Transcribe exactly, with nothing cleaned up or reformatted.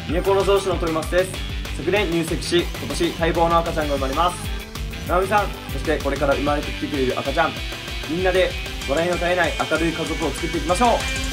都城市の富松です。昨年入籍し、今年待望の赤ちゃんが生まれます。直美さん、そしてこれから生まれてきてくれる赤ちゃん、みんなで笑いの絶えない明るい家族を作っていきましょう。